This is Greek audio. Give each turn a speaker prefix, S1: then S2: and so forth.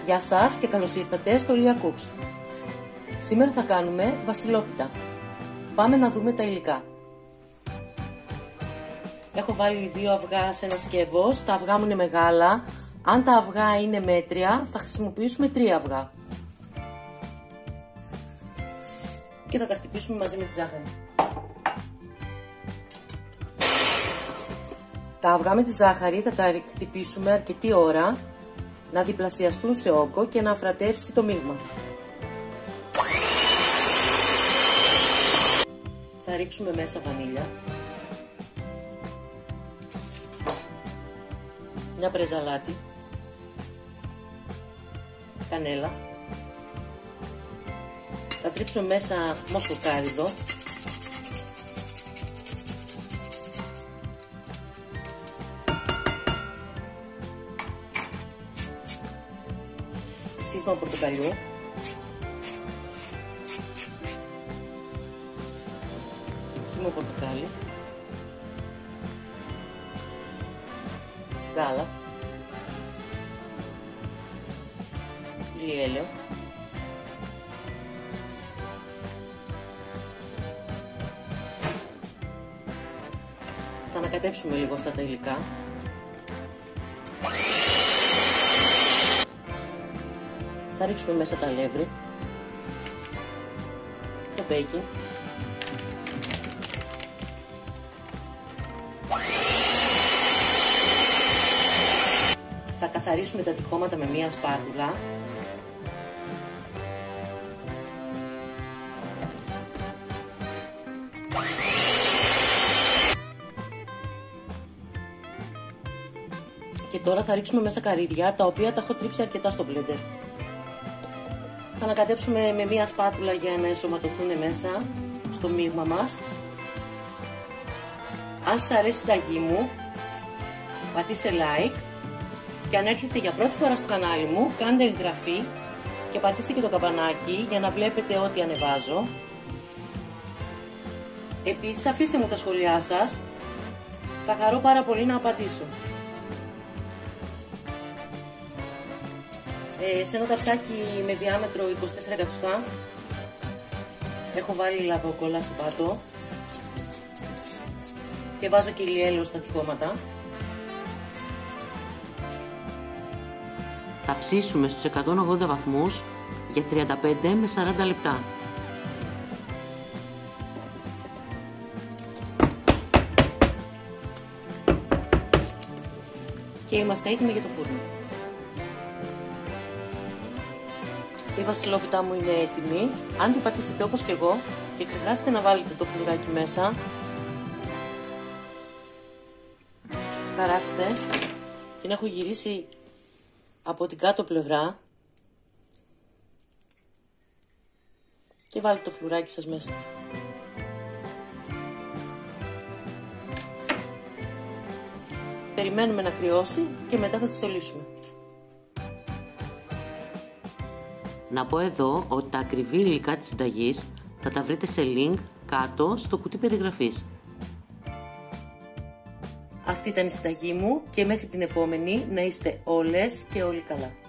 S1: Γεια σας και καλώς ήρθατε στο Lia Cooks. Σήμερα θα κάνουμε βασιλόπιτα. Πάμε να δούμε τα υλικά. Έχω βάλει 2 αυγά σε ένα σκεύος. Τα αυγά μου είναι μεγάλα. Αν τα αυγά είναι μέτρια θα χρησιμοποιήσουμε 3 αυγά. Και θα τα χτυπήσουμε μαζί με τη ζάχαρη. Τα αυγά με τη ζάχαρη θα τα χτυπήσουμε αρκετή ώρα, να διπλασιαστούν σε όγκο και να αφρατεύσει το μείγμα. Θα ρίξουμε μέσα βανίλια, μια πρέζα αλάτι, κανέλα, θα τρίψουμε μέσα μοσχοκάριδο, σύσμα πορτοκαλιού, χύμο πορτοκάλι, γάλα, ηλιέλαιο, θα ανακατέψουμε λίγο αυτά τα υλικά. Θα ρίξουμε μέσα τα αλεύρι, το μπέικινγκ, θα καθαρίσουμε τα τυχώματα με μία σπάτουλα, και τώρα θα ρίξουμε μέσα καρύδια, τα οποία τα έχω τρίψει αρκετά στο μπλέντερ. Θα ανακατέψουμε με μία σπάτουλα για να ενσωματωθούν μέσα στο μείγμα μας. Αν σας αρέσει η συνταγή μου, πατήστε like, και αν έρχεστε για πρώτη φορά στο κανάλι μου, κάντε εγγραφή και πατήστε και το καμπανάκι για να βλέπετε ό,τι ανεβάζω. Επίσης αφήστε μου τα σχόλιά σας, θα χαρώ πάρα πολύ να απαντήσω. Σε ένα ταψάκι με διάμετρο 24 εκατοστά έχω βάλει λαδόκολλα στο πάτο και βάζω και ηλιέλαιο στα τυχώματα. Θα ψήσουμε στους 180 βαθμούς για 35 με 40 λεπτά. Και είμαστε έτοιμοι για το φούρνο. Η βασιλόπιτά μου είναι έτοιμη. Αν την πατήσετε όπως και εγώ και ξεχάσετε να βάλετε το φλουράκι μέσα, χαράξτε. Την έχω γυρίσει από την κάτω πλευρά και βάλτε το φλουράκι σας μέσα. Περιμένουμε να κρυώσει και μετά θα τη στολίσουμε. Να πω εδώ ότι τα ακριβή υλικά της συνταγής θα τα βρείτε σε link κάτω στο κουτί περιγραφής. Αυτή ήταν η συνταγή μου και μέχρι την επόμενη να είστε όλες και όλοι καλά.